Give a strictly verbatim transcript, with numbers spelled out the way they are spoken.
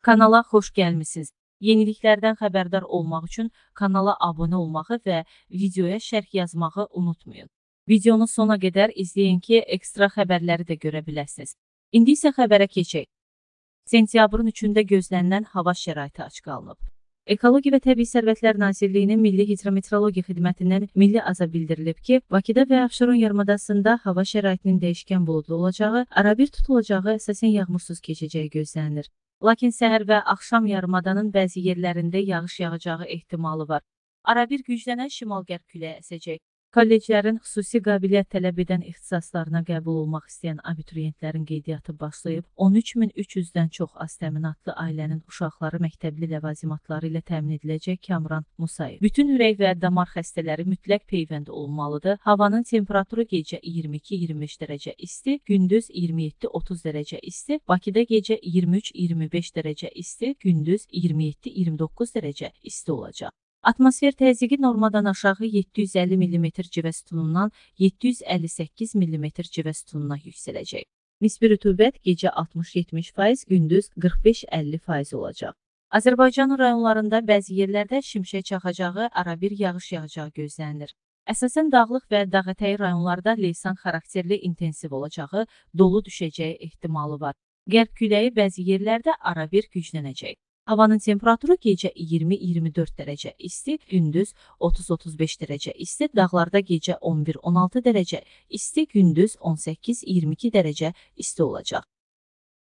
Kanala xoş gəlmisiniz. Yeniliklərdən xəbərdar olmaq üçün kanala abunə olmağı və videoya şərh yazmağı unutmayın. Videonu sona qədər izləyin ki, ekstra xəbərləri də görə biləsiniz. İndi isə xəbərə keçək. Sentyabrın üçündə gözlənilən hava şəraiti açıq alınıb. Ekologiya və Təbii Sərvətlər Nazirliyinin Milli Hidrometeorologiya Xidmətindən milli aza bildirilib ki, Bakıda və Abşeron yarımadasında hava şəraitinin dəyişkən buludlu olacağı, arabir tutulacağı, əsasən yağmursuz keçəcəyi gözlənilir. Lakin səhər və axşam yarımadanın bəzi yerlərində yağış yağacağı ehtimalı var. Arabir güclənən şimal-qərb küləyi əsəcək. Kolleclərin xüsusi qabiliyyət tələb edən ixtisaslarına qəbul olmaq istəyən abituriyentlərin qeydiyyatı başlayıb. on üç min üç yüzdən çox az təminatlı ailənin uşaqları məktəbli ləvazimatları ilə təmin ediləcək. Kamran Musayev. Bütün ürək və damar xəstələri mütləq peyvənd olunmalıdır. Havanın temperaturu gecə iyirmi iki iyirmi beş dərəcə isti, gündüz iyirmi yeddi otuz dərəcə isti, Bakıda gecə iyirmi üç iyirmi beş dərəcə isti, gündüz iyirmi yeddi iyirmi doqquz dərəcə isti olacaq. Atmosfer təzyiqi normadan aşağı yeddi yüz əlli millimetr civə sütunundan yeddi yüz əlli səkkiz millimetr civə sütununa yüksələcək. Nisbi rütubət gecə altmış yetmiş faiz, gündüz qırx beş əlli faiz olacaq. Azərbaycanın rayonlarında bəzi yerlərdə şimşək çaxacağı, arabir yağış yağacağı gözlənilir. Əsasən dağlıq və dağətəyi rayonlarda leysan xarakterli intensiv olacağı, dolu düşəcəyi ehtimalı var. Qərb küləyi bəzi yerlərdə arabir güclənəcək. Havanın temperaturu gecə iyirmi iyirmi dörd dərəcə isti, gündüz otuz otuz beş dərəcə isti, dağlarda gecə on bir on altı dərəcə isti, gündüz on səkkiz iyirmi iki dərəcə isti olacaq.